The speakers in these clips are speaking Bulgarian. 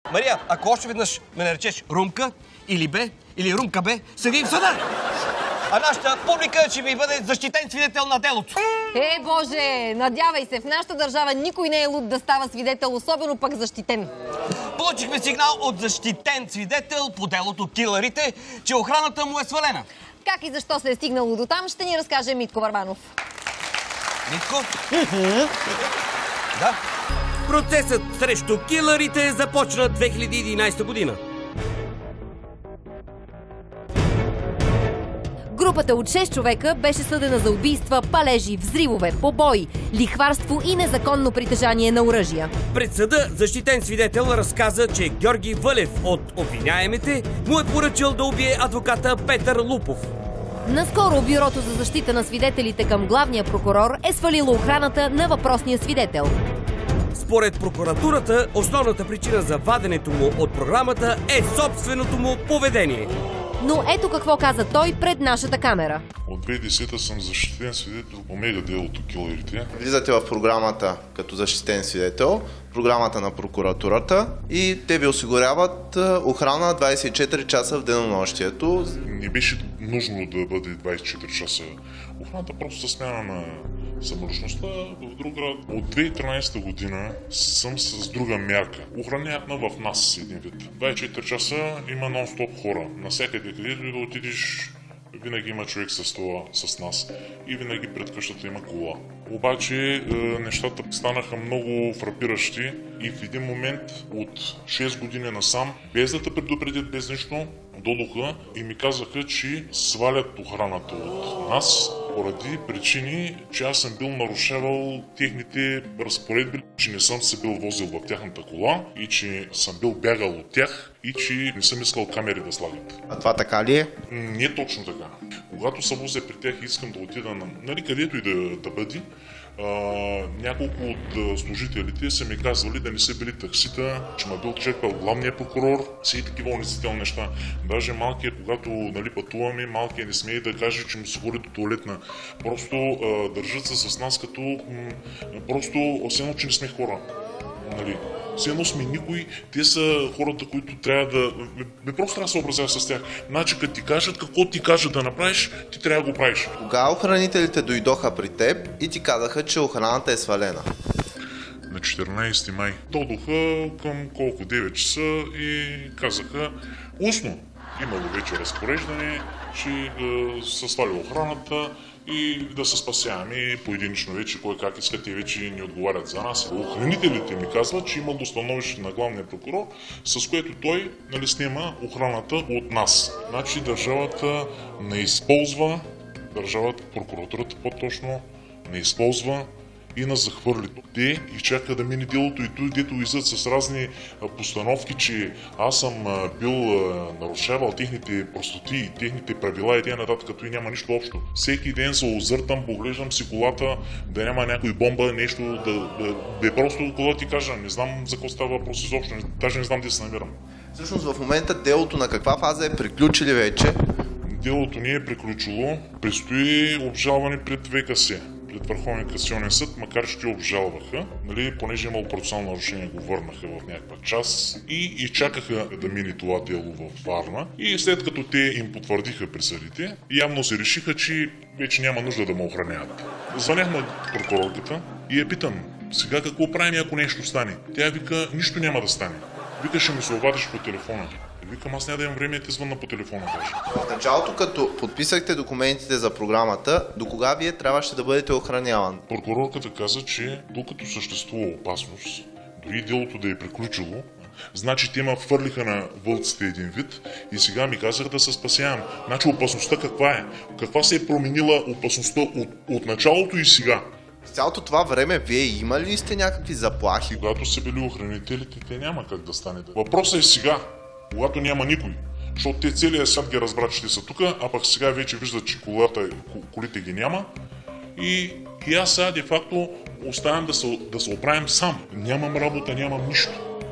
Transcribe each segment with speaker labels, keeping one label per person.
Speaker 1: Мария, ако още веднъж ме наречеш Румка, или Бе, или Румка Бе, съди в съда! А нашата публика ще ви бъде защитен свидетел на делото.
Speaker 2: Боже, надявай се, в нашата държава никой не е луд да става свидетел, особено пък защитен.
Speaker 1: Получихме сигнал от защитен свидетел по делото Килърите, че охраната му е свалена.
Speaker 2: Как и защо се е стигнало до там, ще ни разкаже Митко Върбанов.
Speaker 1: Митко? Да. Процесът срещу килърите започна 2011 година.
Speaker 2: Групата от 6 човека беше съдена за убийства, палежи, взривове, побои, лихварство и незаконно притежание на оръжия.
Speaker 1: Пред съда защитен свидетел разказа, че Георги Вълев от обвиняемите му е поръчал да убие адвоката Петър Лупов.
Speaker 2: Наскоро Бюрото за защита на свидетелите към главния прокурор е свалило охраната на въпросния свидетел.
Speaker 1: Според прокуратурата, основната причина за ваденето му от програмата е собственото му поведение.
Speaker 2: Но ето какво каза той пред нашата камера.
Speaker 3: От 2010 съм защитен свидетел по мега делото Килърите.
Speaker 4: Влизате в програмата като защитен свидетел, програмата на прокуратурата и те ви осигуряват охрана 24 часа в денонощието.
Speaker 3: Не беше нужно да бъде 24 часа. Охраната просто се смяна на самоличността в друг град. От 2013 година съм с друга мярка. Охраняват в нас един вид. 24 часа има нон-стоп хора. Насякъде където и да отидеш, винаги има човек с това, с нас. И винаги пред къщата има кола. Обаче нещата станаха много фрапиращи и в един момент от 6 години насам, без да те предупредят, без нищо, дойдоха и ми казаха, че свалят охраната от нас поради причини, че аз съм бил нарушавал техните разпоредби, че не съм се бил возил в тяхната кола и че съм бил бягал от тях и че не съм искал камери да слагат.
Speaker 4: А това така ли е?
Speaker 3: Не точно така. Когато се возя при тях и искам да отида на където и да бъде, няколко от служителите са ми казвали да не са били таксита, че ме бил чекал главния прокурор, все и такива унизителни неща. Даже малкият, когато пътуваме, малкият не смее да каже, че му се ходи до туалетна. Просто държат се с нас като просто все едно, че не сме хора. Все едно сме никой, те са хората, които трябва да... просто трябва да се образява с тях. Значи, като ти кажат какво ти кажат да направиш, ти трябва да го правиш.
Speaker 4: Кога охранителите дойдоха при теб и ти казаха, че охраната е свалена?
Speaker 3: На 14 май. Дойдоха към колко 9 часа и казаха устно. Имало вече разпореждане, че се свали охраната и да се спасяваме поединично вече, кой как иска, те вече ни отговарят за нас. Охранителите ми казват, че имало становище на главния прокурор, с което той снима охраната от нас. Значи държавата не използва, прокуратурата по-точно, не използва и нас захвърли. Те изчака да мине делото и той, дето излизат с разни постановки, че аз съм бил нарушавал техните простоти, техните правила и т.н. като и няма нищо общо. Всеки ден се озъртам, поглеждам си колата, да няма някой бомба, нещо, да просто кола ти кажа, не знам за какво става въпрос изобщо, даже не знам къде се намирам.
Speaker 4: Всъщност в момента делото на каква фаза е приключили вече?
Speaker 3: Делото ни е приключило, предстои обжалване пред ВКС. Пред Върховния касационен съд, макар че обжалваха, понеже имало процесуално нарушение, го върнаха в някаква част и чакаха да мине това дело в Варна. И след като те им потвърдиха присъдите, явно се решиха, че вече няма нужда да ме охраняват. Звънях на прокурорката и я питам, сега какво правим, ако нещо стане? Тя вика, нищо няма да стане. Вика, ще ми се обадиш по телефона. Викам, аз няма да имам време и те звънна по телефона даже.
Speaker 4: В началото, като подписахте документите за програмата, до кога вие трябваше да бъдете охраняван?
Speaker 3: Прокурорката каза, че докато съществува опасност, дори делото да е приключило, значи те ме хвърлиха на вълците един вид и сега ми казаха да се спасявам. Значи опасността каква е? Каква се е променила опасността от началото и сега?
Speaker 4: В цялото това време вие имали ли сте някакви заплахи?
Speaker 3: Когато са били охранителите, те няма как да стане. Въпросът е сега, когато няма никой. Защото те целият свят ги разбрат, че те са тук, а пък сега вече виждат, че колите ги няма. И аз сега де-факто оставям да се оправим сам. Нямам работа, нямам нищо.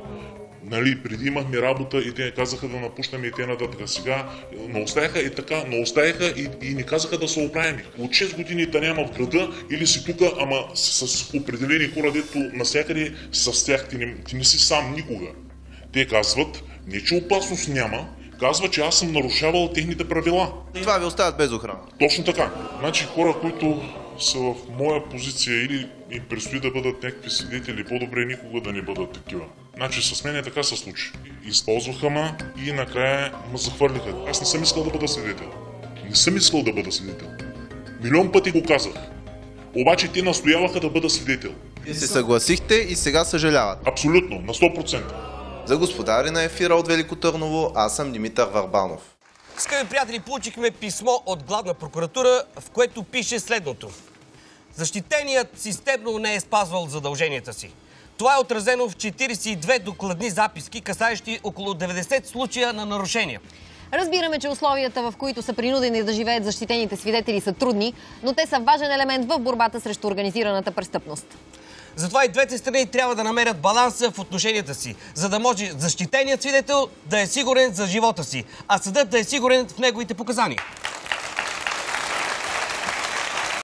Speaker 3: Преди имахме работа и те казаха да напущаме и те нататък. Сега наоставяха и ни казаха да се оправим. От 6 години да няма в града или си тук, ама с определени хора, дето насякъде с тях ти не си сам никога. Те казват, не че опасност няма, казва, че аз съм нарушавал техните правила.
Speaker 4: Това ви оставят без охрана.
Speaker 3: Точно така. Значи хора, които са в моя позиция или им предстои да бъдат някакви свидетели, по-добре никога да не бъдат такива. Значи с мен така се случи. Използваха ме и накрая ме захвърлиха. Аз не съм искал да бъда свидетел. Не съм искал да бъда свидетел. Милион пъти го казах. Обаче те настояваха да бъда свидетел.
Speaker 4: Вие се съгласихте и сега съжаляват.
Speaker 3: Абсолютно, на 100%.
Speaker 4: За господари на ефира от Велико Търново, аз съм Димитър Варбанов.
Speaker 1: Скъпи приятели, получихме писмо от Главна прокуратура, в което пише следното. Защитеният системно не е спазвал задълженията си. Това е отразено в 42 докладни записки, касаещи около 90 случая на нарушения.
Speaker 2: Разбираме, че условията, в които са принудени да живеят защитените свидетели, са трудни, но те са важен елемент в борбата срещу организираната престъпност.
Speaker 1: Затова и двете страни трябва да намерят баланса в отношенията си, за да може защитеният свидетел да е сигурен за живота си, а съдът да е сигурен в неговите показания.